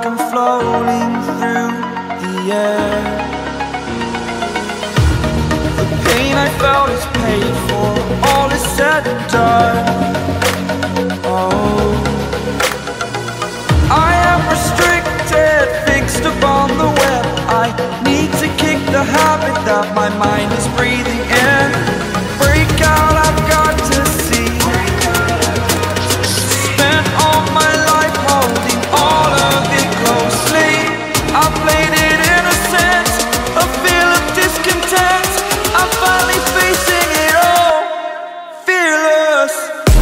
like I'm floating through the air. The pain I felt is paid for, all is said and done. Oh, I am restricted, fixed upon the web. I need to kick the habit that my mind is breathing in. Break out, I've got to see. Spent all my life holding all of it closely. I played it innocent, a feel of discontent. I'm finally facing it all, fearless.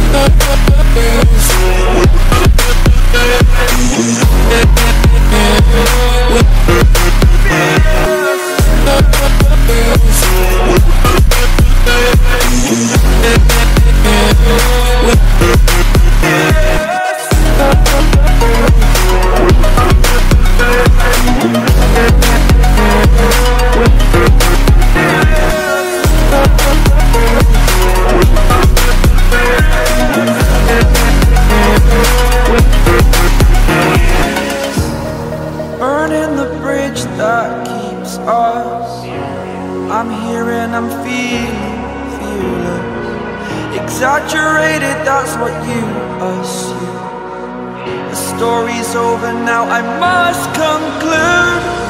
Burning the bridge that keeps us. I'm here and I'm feeling fearless. Exaggerated, that's what you assume. The story's over now, I must conclude.